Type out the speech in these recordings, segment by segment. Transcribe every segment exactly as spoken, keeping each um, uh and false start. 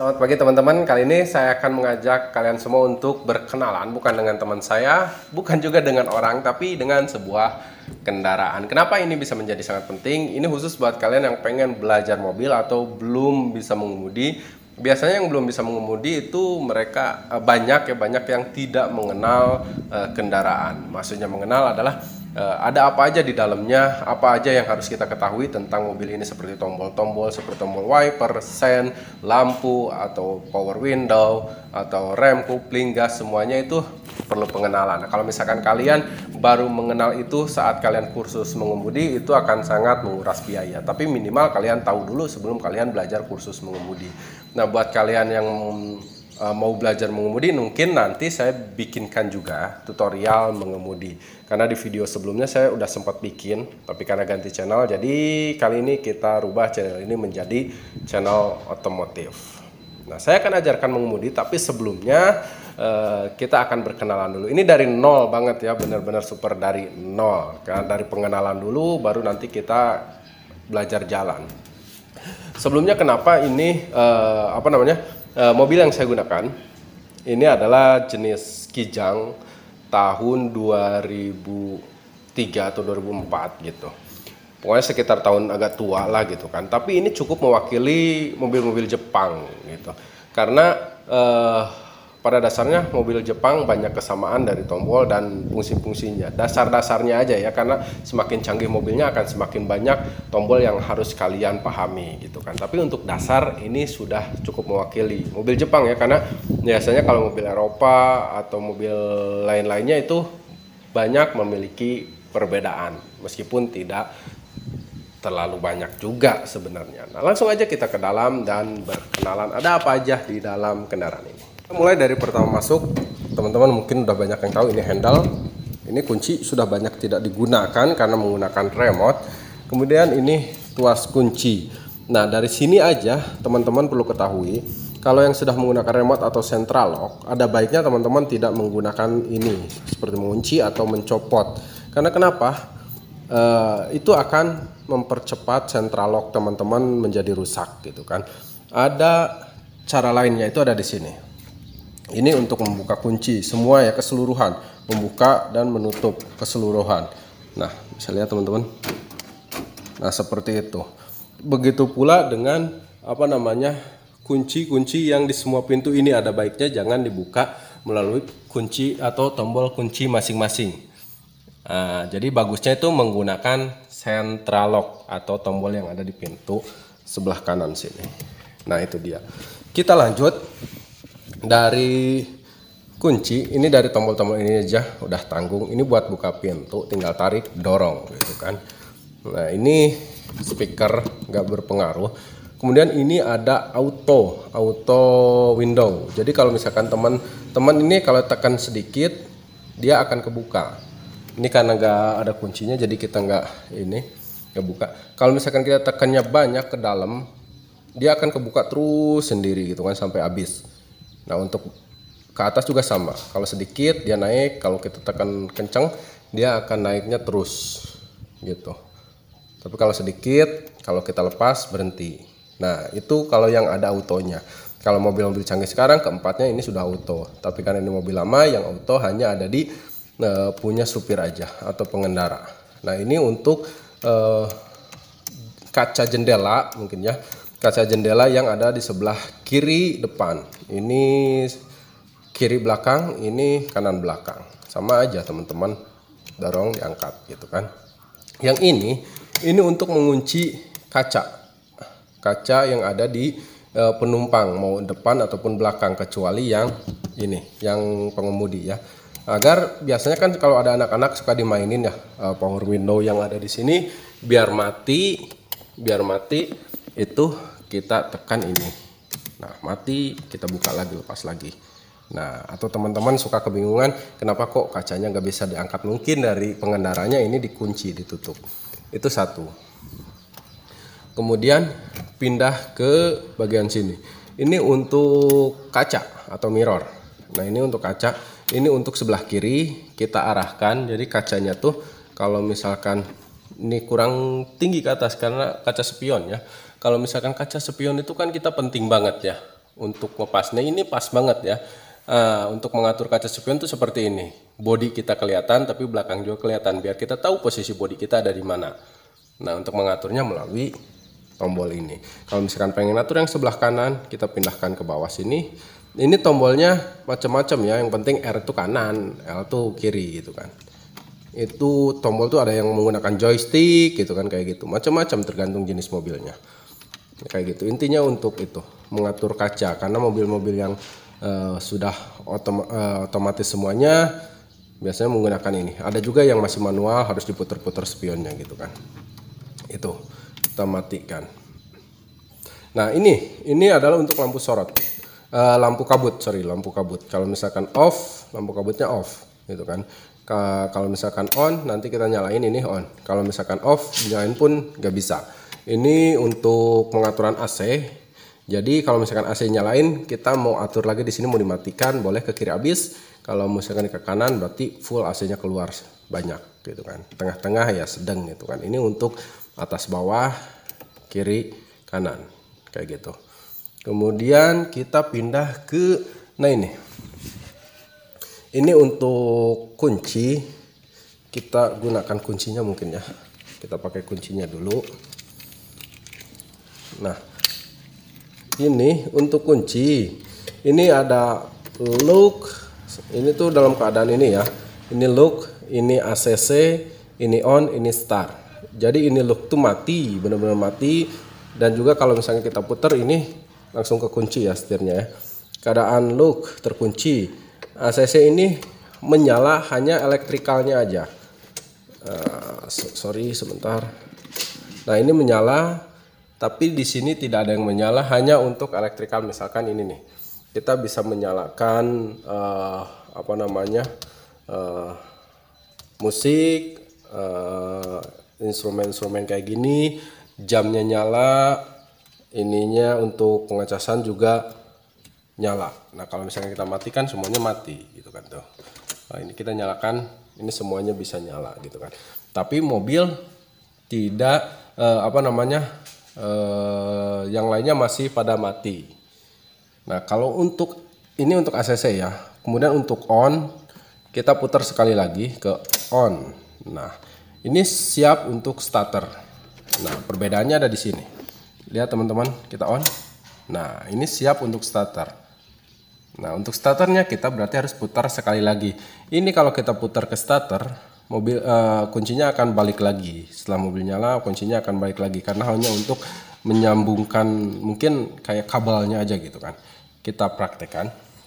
Selamat pagi teman-teman, kali ini saya akan mengajak kalian semua untuk berkenalan, bukan dengan teman saya, bukan juga dengan orang, tapi dengan sebuah kendaraan. Kenapa ini bisa menjadi sangat penting? Ini khusus buat kalian yang pengen belajar mobil atau belum bisa mengemudi. Biasanya yang belum bisa mengemudi itu mereka eh, banyak ya, banyak yang tidak mengenal uh, kendaraan. Maksudnya mengenal adalah uh, ada apa aja di dalamnya, apa aja yang harus kita ketahui tentang mobil ini, seperti tombol-tombol, seperti tombol wiper, sen, lampu, atau power window, atau rem, kopling, gas, semuanya itu perlu pengenalan. Nah, kalau misalkan kalian baru mengenal itu saat kalian kursus mengemudi, itu akan sangat menguras biaya. Tapi minimal kalian tahu dulu sebelum kalian belajar kursus mengemudi. Nah, buat kalian yang uh, mau belajar mengemudi, mungkin nanti saya bikinkan juga tutorial mengemudi. Karena di video sebelumnya saya udah sempat bikin, tapi karena ganti channel, jadi kali ini kita rubah channel ini menjadi channel otomotif. Nah, saya akan ajarkan mengemudi, tapi sebelumnya uh, kita akan berkenalan dulu. Ini dari nol banget ya, benar-benar super dari nol. Karena dari pengenalan dulu, baru nanti kita belajar jalan. Sebelumnya kenapa ini uh, apa namanya uh, mobil yang saya gunakan ini adalah jenis Kijang tahun dua ribu tiga atau dua ribu empat gitu. Pokoknya sekitar tahun agak tua lah gitu kan. Tapi ini cukup mewakili mobil-mobil Jepang gitu. Karena uh, pada dasarnya mobil Jepang banyak kesamaan dari tombol dan fungsi-fungsinya. Dasar-dasarnya aja ya, karena semakin canggih mobilnya akan semakin banyak tombol yang harus kalian pahami gitu kan. Tapi untuk dasar ini sudah cukup mewakili mobil Jepang ya, karena biasanya kalau mobil Eropa atau mobil lain-lainnya itu banyak memiliki perbedaan, meskipun tidak terlalu banyak juga sebenarnya. Nah, langsung aja kita ke dalam dan berkenalan ada apa aja di dalam kendaraan ini. Mulai dari pertama masuk, teman-teman mungkin udah banyak yang tahu ini handle. Ini kunci sudah banyak tidak digunakan karena menggunakan remote. Kemudian ini tuas kunci. Nah, dari sini aja teman-teman perlu ketahui, kalau yang sudah menggunakan remote atau central lock, ada baiknya teman-teman tidak menggunakan ini seperti mengunci atau mencopot. Karena kenapa? Uh, itu akan mempercepat central lock teman-teman menjadi rusak gitu kan. Ada cara lainnya, itu ada di sini. Ini untuk membuka kunci semua ya, keseluruhan, membuka dan menutup keseluruhan. Nah, bisa lihat teman-teman. Nah, seperti itu. Begitu pula dengan apa namanya kunci-kunci yang di semua pintu ini, ada baiknya jangan dibuka melalui kunci atau tombol kunci masing-masing. Nah, jadi bagusnya itu menggunakan central lock atau tombol yang ada di pintu sebelah kanan sini. Nah, itu dia. Kita lanjut. Dari kunci ini, dari tombol-tombol ini aja udah tanggung. Ini buat buka pintu, tinggal tarik, dorong gitu kan. Nah, ini speaker nggak berpengaruh. Kemudian ini ada auto auto window. Jadi kalau misalkan teman-teman ini kalau tekan sedikit dia akan kebuka. Ini karena nggak ada kuncinya jadi kita nggak ini nggak buka. Kalau misalkan kita tekannya banyak ke dalam, dia akan kebuka terus sendiri gitu kan sampai habis. Nah, untuk ke atas juga sama. Kalau sedikit dia naik, kalau kita tekan kencang dia akan naiknya terus gitu. Tapi kalau sedikit, kalau kita lepas berhenti. Nah, itu kalau yang ada autonya. Kalau mobil-mobil canggih sekarang keempatnya ini sudah auto. Tapi karena ini mobil lama, yang auto hanya ada di uh, punya supir aja atau pengendara. Nah, ini untuk uh, kaca jendela mungkin ya. Kaca jendela yang ada di sebelah kiri depan. Ini kiri belakang, ini kanan belakang. Sama aja teman-teman, dorong diangkat gitu kan. Yang ini, ini untuk mengunci kaca. Kaca yang ada di e, penumpang, mau depan ataupun belakang, kecuali yang ini, yang pengemudi ya. Agar biasanya kan kalau ada anak-anak suka dimainin ya, e, power window yang ada di sini, biar mati, biar mati itu kita tekan ini. Nah, mati, kita buka lagi, lepas lagi. Nah, atau teman-teman suka kebingungan kenapa kok kacanya nggak bisa diangkat, mungkin dari pengendaranya ini dikunci, ditutup. Itu satu. Kemudian pindah ke bagian sini. Ini untuk kaca atau mirror. Nah, ini untuk kaca. Ini untuk sebelah kiri kita arahkan. Jadi kacanya tuh kalau misalkan ini kurang tinggi ke atas karena kaca spion ya. Kalau misalkan kaca spion itu kan kita penting banget ya untuk ngepasnya ini pas banget ya. Uh, untuk mengatur kaca spion tuh seperti ini. Bodi kita kelihatan tapi belakang juga kelihatan biar kita tahu posisi bodi kita ada di mana. Nah, untuk mengaturnya melalui tombol ini. Kalau misalkan pengen atur yang sebelah kanan, kita pindahkan ke bawah sini. Ini tombolnya macam-macam ya. Yang penting R itu kanan, L itu kiri gitu kan. Itu tombol tuh ada yang menggunakan joystick gitu kan, kayak gitu. Macam-macam tergantung jenis mobilnya. Kayak gitu. Intinya untuk itu, mengatur kaca karena mobil-mobil yang Uh, sudah otom uh, otomatis semuanya biasanya menggunakan ini. Ada juga yang masih manual, harus diputar-putar spionnya gitu kan. Itu kita matikan. Nah ini ini adalah untuk lampu sorot, uh, lampu kabut, sorry lampu kabut. Kalau misalkan off, lampu kabutnya off gitu kan. Ka kalau misalkan on, nanti kita nyalain ini on. Kalau misalkan off, nyalain pun nggak bisa. Ini untuk pengaturan A C. Jadi kalau misalkan A C nyalain, kita mau atur lagi di sini mau dimatikan, boleh ke kiri habis. Kalau misalkan ke kanan berarti full A C-nya keluar banyak gitu kan. Tengah-tengah ya sedang gitu kan. Ini untuk atas bawah, kiri, kanan kayak gitu. Kemudian kita pindah ke nah ini. Ini untuk kunci. Kita gunakan kuncinya mungkin ya. Kita pakai kuncinya dulu. Nah, ini untuk kunci, ini ada lock, ini tuh dalam keadaan ini ya, ini lock, ini A C C, ini on, ini start. Jadi ini lock tuh mati, benar-benar mati. Dan juga kalau misalnya kita putar ini langsung ke kunci ya setirnya ya. Keadaan lock terkunci, A C C ini menyala hanya elektrikalnya aja. Uh, sorry sebentar. Nah ini menyala. Tapi di sini tidak ada yang menyala, hanya untuk elektrikal. Misalkan ini nih, kita bisa menyalakan uh, apa namanya uh, musik, uh, instrumen-instrumen kayak gini, jamnya nyala, ininya untuk pengecasan juga nyala. Nah kalau misalnya kita matikan semuanya mati, gitu kan tuh. Nah, ini kita nyalakan, ini semuanya bisa nyala, gitu kan. Tapi mobil tidak uh, apa namanya Uh, yang lainnya masih pada mati. Nah kalau untuk ini untuk A C C ya. Kemudian untuk on, kita putar sekali lagi ke on. Nah ini siap untuk starter. Nah perbedaannya ada di sini. Lihat teman-teman, kita on. Nah ini siap untuk starter. Nah untuk starternya kita berarti harus putar sekali lagi. Ini kalau kita putar ke starter, mobil uh, kuncinya akan balik lagi. Setelah mobil nyala, kuncinya akan balik lagi karena hanya untuk menyambungkan mungkin kayak kabelnya aja gitu kan. Kita praktekkan.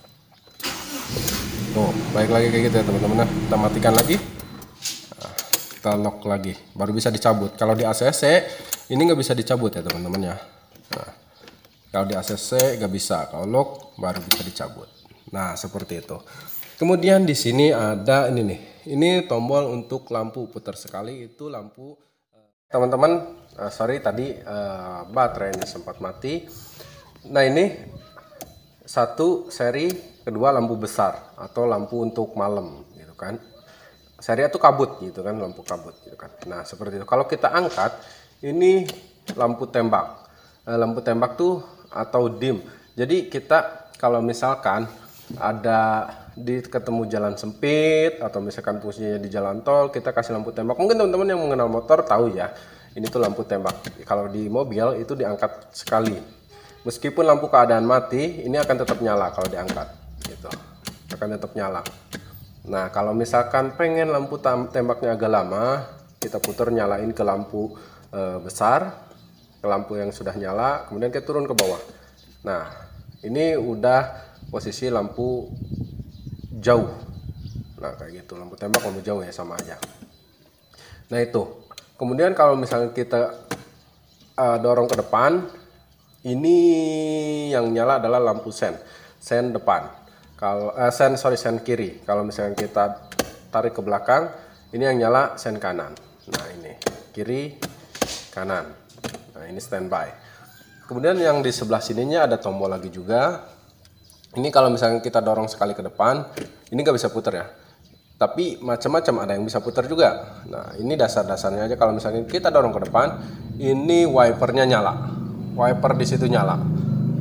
Tuh, balik lagi kayak gitu ya teman-teman. Kita matikan lagi. Nah, kita lock lagi, baru bisa dicabut. Kalau di A C C ini nggak bisa dicabut ya teman-teman ya. Nah, kalau di A C C nggak bisa. Kalau lock baru bisa dicabut. Nah, seperti itu. Kemudian di sini ada ini nih. Ini tombol untuk lampu putar sekali, itu lampu teman-teman. Uh, sorry tadi uh, baterainya sempat mati. Nah ini satu seri, kedua lampu besar atau lampu untuk malam, gitu kan. Seri itu kabut, gitu kan, lampu kabut, gitu kan. Nah seperti itu. Kalau kita angkat, ini lampu tembak. Uh, lampu tembak tuh atau dim. Jadi kita kalau misalkan ada di ketemu jalan sempit atau misalkan posisinya di jalan tol, kita kasih lampu tembak. Mungkin teman-teman yang mengenal motor tahu ya, ini tuh lampu tembak. Kalau di mobil itu diangkat sekali, meskipun lampu keadaan mati, ini akan tetap nyala kalau diangkat, gitu, akan tetap nyala. Nah kalau misalkan pengen lampu tembaknya agak lama, kita putar nyalain ke lampu e, besar, ke lampu yang sudah nyala, kemudian kita turun ke bawah. Nah ini udah posisi lampu jauh. Nah kayak gitu, lampu tembak lampu jauh ya sama aja. Nah itu. Kemudian kalau misalnya kita uh, dorong ke depan, ini yang nyala adalah lampu sen, sen depan. Kalau uh, sen sorry sen kiri. Kalau misalnya kita tarik ke belakang, ini yang nyala sen kanan. Nah ini kiri kanan. Nah ini standby. Kemudian yang di sebelah sininya ada tombol lagi juga. Ini kalau misalnya kita dorong sekali ke depan, ini nggak bisa putar ya. Tapi macam-macam, ada yang bisa putar juga. Nah ini dasar-dasarnya aja. Kalau misalnya kita dorong ke depan, ini wipernya nyala. Wiper di situ nyala.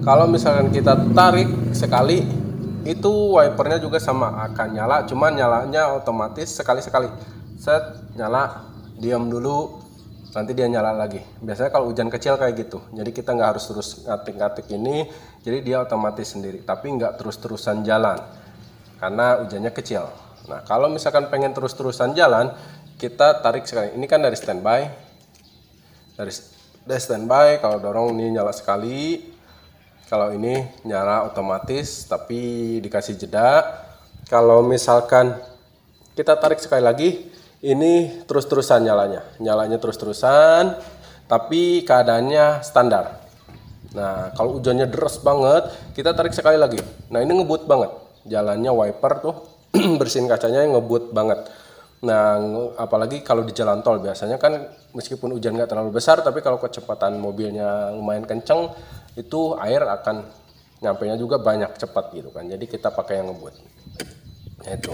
Kalau misalkan kita tarik sekali, itu wipernya juga sama akan nyala, cuman nyalanya otomatis sekali-sekali. Set, nyala, diam dulu, nanti dia nyala lagi. Biasanya kalau hujan kecil kayak gitu, jadi kita nggak harus terus ngatik-ngatik ini, jadi dia otomatis sendiri, tapi nggak terus-terusan jalan karena hujannya kecil. Nah, kalau misalkan pengen terus-terusan jalan, kita tarik sekali. Ini kan dari standby, dari, dari standby. Kalau dorong ini nyala sekali, kalau ini nyala otomatis tapi dikasih jeda. Kalau misalkan kita tarik sekali lagi, ini terus-terusan nyalanya, nyalanya terus-terusan, tapi keadaannya standar. Nah, kalau hujannya deras banget, kita tarik sekali lagi. Nah, ini ngebut banget, jalannya wiper tuh bersihin kacanya ngebut banget. Nah, apalagi kalau di jalan tol, biasanya kan meskipun hujan nggak terlalu besar, tapi kalau kecepatan mobilnya lumayan kenceng, itu air akan nyampenya juga banyak cepat gitu kan. Jadi kita pakai yang ngebut. Itu.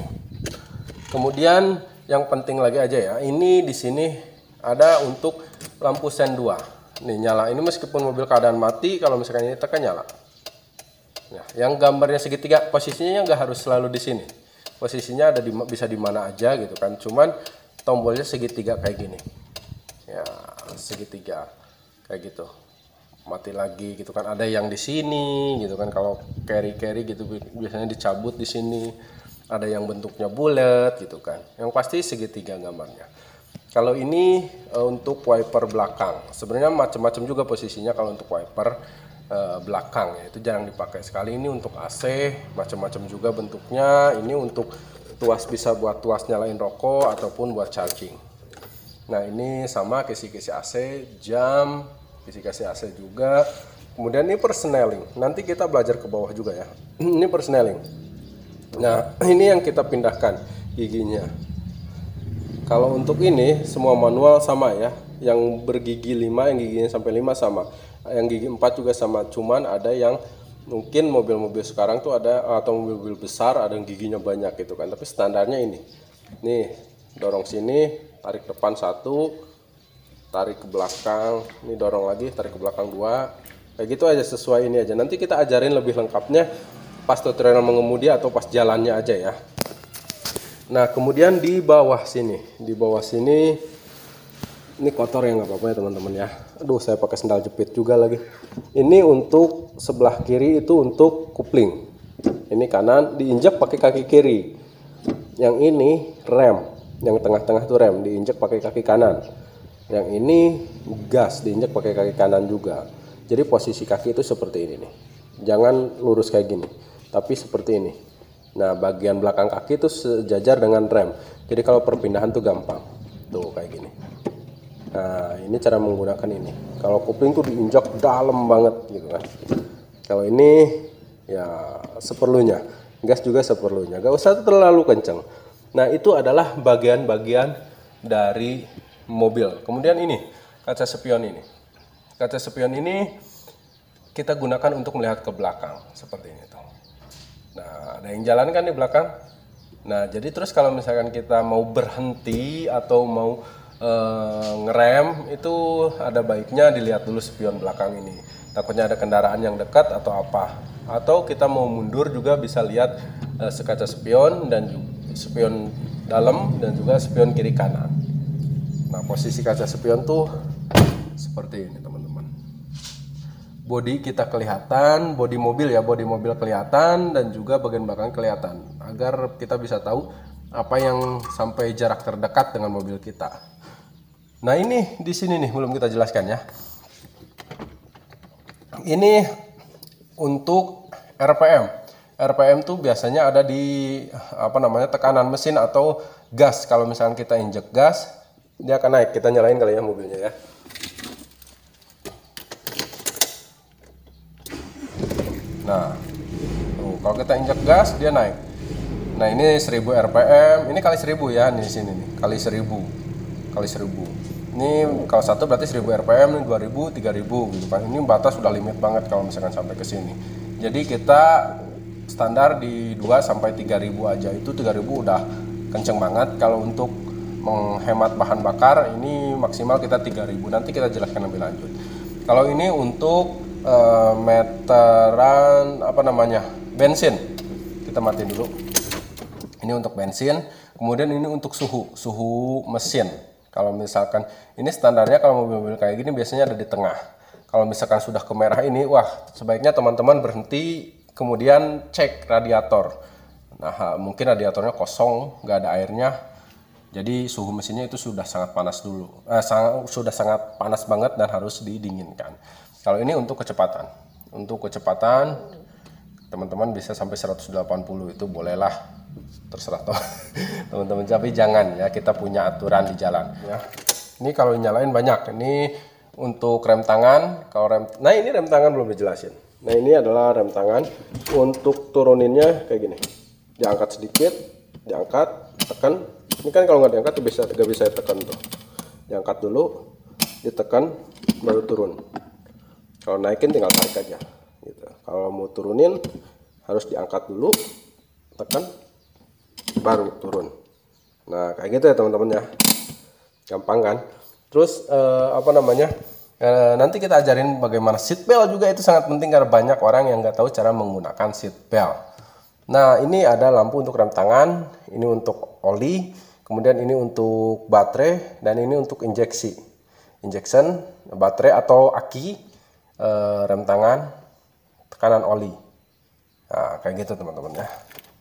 Kemudian yang penting lagi aja ya, ini di sini ada untuk lampu sen dua. Nih nyala. Ini meskipun mobil keadaan mati, kalau misalkan ini tekan nyala. Nah, yang gambarnya segitiga, posisinya nggak harus selalu di sini. Posisinya ada di, bisa di mana aja gitu kan. Cuman tombolnya segitiga kayak gini. Ya, segitiga kayak gitu. Mati lagi gitu kan. Ada yang di sini gitu kan. Kalau carry-carry gitu biasanya dicabut di sini. Ada yang bentuknya bulat gitu kan. Yang pasti segitiga gambarnya. Kalau ini e, untuk wiper belakang. Sebenarnya macam-macam juga posisinya kalau untuk wiper Uh, belakang ya, itu jarang dipakai sekali. Ini untuk A C macam-macam juga bentuknya. Ini untuk tuas, bisa buat tuas nyalain rokok ataupun buat charging. Nah, ini sama kisi-kisi A C, jam kisi-kisi A C juga. Kemudian ini persneling, nanti kita belajar ke bawah juga ya. Ini persneling. Nah, ini yang kita pindahkan giginya. Kalau untuk ini semua manual sama ya, yang bergigi lima, yang giginya sampai lima sama, yang gigi empat juga sama. Cuman ada yang mungkin mobil-mobil sekarang tuh ada, atau mobil-mobil besar ada yang giginya banyak gitu kan, tapi standarnya ini. Nih, dorong sini, tarik depan satu, tarik ke belakang, ini dorong lagi, tarik ke belakang dua. Kayak gitu aja, sesuai ini aja. Nanti kita ajarin lebih lengkapnya pas tutorial mengemudi atau pas jalannya aja ya. Nah, kemudian di bawah sini, di bawah sini ini kotor ya, nggak apa-apa ya teman-teman ya. Aduh, saya pakai sendal jepit juga lagi. Ini untuk sebelah kiri itu untuk kupling. Ini kanan diinjak pakai kaki kiri. Yang ini rem, yang tengah-tengah itu rem, diinjak pakai kaki kanan. Yang ini gas, diinjak pakai kaki kanan juga. Jadi posisi kaki itu seperti ini nih. Jangan lurus kayak gini, tapi seperti ini. Nah, bagian belakang kaki itu sejajar dengan rem. Jadi kalau perpindahan tuh gampang. Tuh kayak gini. Nah, ini cara menggunakan ini. Kalau kupling tuh diinjak dalam banget gitu kan. Kalau ini ya seperlunya. Gas juga seperlunya. Gak usah terlalu kenceng. Nah, itu adalah bagian-bagian dari mobil. Kemudian ini kaca spion ini. Kaca spion ini kita gunakan untuk melihat ke belakang seperti ini tuh. Nah, ada yang jalan kan di belakang. Nah, jadi terus kalau misalkan kita mau berhenti atau mau Uh, ngerem, itu ada baiknya dilihat dulu spion belakang ini. Takutnya ada kendaraan yang dekat atau apa. Atau kita mau mundur juga bisa lihat uh, sekaca spion dan spion dalam dan juga spion kiri kanan. Nah, posisi kaca spion tuh seperti ini teman-teman. Bodi kita kelihatan, bodi mobil ya, bodi mobil kelihatan dan juga bagian belakang kelihatan agar kita bisa tahu apa yang sampai jarak terdekat dengan mobil kita. Nah, ini di sini nih belum kita jelaskan ya. Ini untuk R P M. R P M tuh biasanya ada di apa namanya tekanan mesin atau gas. Kalau misalnya kita injek gas, dia akan naik. Kita nyalain kali ya mobilnya ya. Nah, tuh, kalau kita injek gas dia naik. Nah, ini seribu R P M. Ini kali seribu ya, di sini nih kali seribu, kali seribu. Ini kalau satu berarti seribu R P M, ini dua ribu, tiga ribu gitu kan. Ini batas sudah limit banget kalau misalkan sampai ke sini. Jadi kita standar di dua sampai tiga ribu aja. Itu tiga ribu udah kenceng banget. Kalau untuk menghemat bahan bakar ini maksimal kita tiga ribu. Nanti kita jelaskan lebih lanjut. Kalau ini untuk uh, meteran apa namanya bensin. Kita matiin dulu. Ini untuk bensin. Kemudian ini untuk suhu, suhu mesin. Kalau misalkan ini standarnya kalau mobil-mobil kayak gini biasanya ada di tengah. Kalau misalkan sudah ke merah ini, wah sebaiknya teman-teman berhenti kemudian cek radiator. Nah mungkin radiatornya kosong, nggak ada airnya. Jadi suhu mesinnya itu sudah sangat panas dulu, eh, sang, sudah sangat panas banget dan harus didinginkan. Kalau ini untuk kecepatan, untuk kecepatan teman-teman bisa sampai seratus delapan puluh itu bolehlah, terserah teman-teman. Tapi jangan ya, kita punya aturan di jalan. Ya. Ini kalau nyalain banyak. Ini untuk rem tangan. Kalau rem, nah ini rem tangan belum dijelasin. Nah ini adalah rem tangan. Untuk turuninnya kayak gini, diangkat sedikit, diangkat, tekan. Ini kan kalau nggak diangkat bisa nggak bisa ditekan tuh. Diangkat dulu, ditekan, baru turun. Kalau naikin tinggal tarik aja. Gitu. Kalau mau turunin harus diangkat dulu, tekan, baru turun. Nah kayak gitu ya teman-teman ya. Gampang kan? Terus eh, apa namanya? Eh, nanti kita ajarin bagaimana seat belt juga, itu sangat penting karena banyak orang yang nggak tahu cara menggunakan seat belt. Nah ini ada lampu untuk rem tangan, ini untuk oli. Kemudian ini untuk baterai dan ini untuk injeksi, injection, baterai atau aki, e, rem tangan, tekanan oli. Nah, kayak gitu teman-teman ya.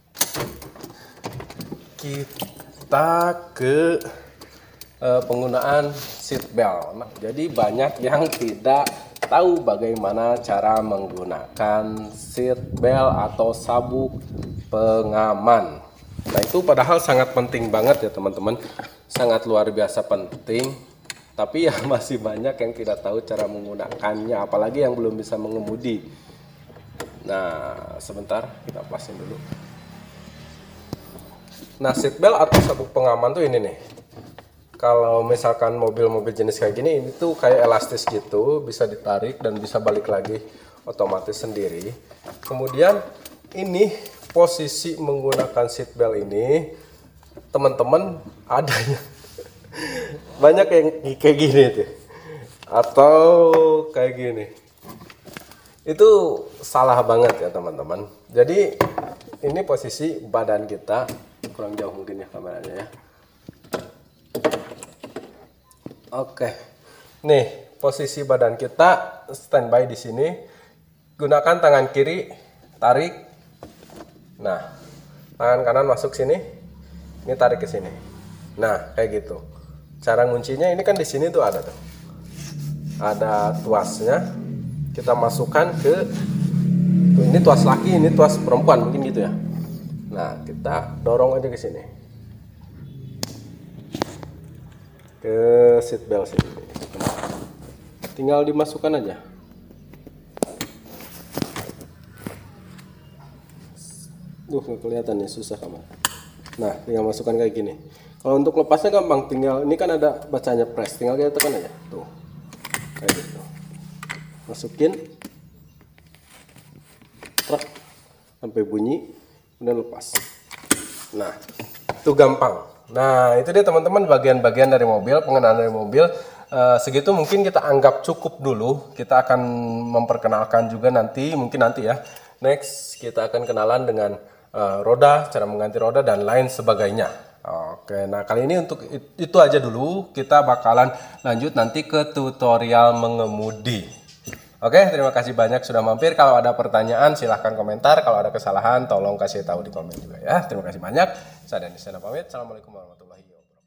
Kita ke e, penggunaan seat belt. Nah, jadi banyak yang tidak tahu bagaimana cara menggunakan seat belt atau sabuk pengaman. Nah itu padahal sangat penting banget ya teman-teman, sangat luar biasa penting, tapi ya masih banyak yang tidak tahu cara menggunakannya, apalagi yang belum bisa mengemudi. Nah sebentar kita pasin dulu. Nah seatbelt atau sabuk pengaman tuh ini nih, kalau misalkan mobil-mobil jenis kayak gini, ini tuh kayak elastis gitu, bisa ditarik dan bisa balik lagi otomatis sendiri. Kemudian ini posisi menggunakan seat belt ini teman-teman adanya banyak yang kayak gini tuh atau kayak gini, itu salah banget ya teman-teman. Jadi ini posisi badan kita, kurang jauh mungkin ya kameranya ya. Oke, nih posisi badan kita standby di sini, gunakan tangan kiri, tarik. Nah, tangan kanan masuk sini, ini tarik ke sini. Nah, kayak gitu. Cara nguncinya ini kan di sini tuh ada tuh, ada tuasnya. Kita masukkan ke, tuh, ini tuas laki, ini tuas perempuan mungkin gitu ya. Nah, kita dorong aja ke sini, ke seat belt sini. Tinggal dimasukkan aja. Duh, nggak kelihatan ya, susah kamar. Nah, tinggal masukkan kayak gini. Kalau untuk lepasnya gampang, tinggal ini kan ada bacanya press, tinggal kita tekan aja. Tuh, kayak gitu. Masukin, truk, sampai bunyi, kemudian lepas. Nah, itu gampang. Nah, itu dia teman-teman bagian-bagian dari mobil, pengenalan dari mobil. Uh, segitu mungkin kita anggap cukup dulu. Kita akan memperkenalkan juga nanti, mungkin nanti ya. Next, kita akan kenalan dengan Uh, roda, cara mengganti roda dan lain sebagainya. Oke, nah kali ini untuk itu aja dulu. Kita bakalan lanjut nanti ke tutorial mengemudi. Oke, terima kasih banyak sudah mampir. Kalau ada pertanyaan silahkan komentar. Kalau ada kesalahan tolong kasih tahu di komen juga ya. Terima kasih banyak. Saya Denny Sena pamit. Assalamualaikum warahmatullahi wabarakatuh.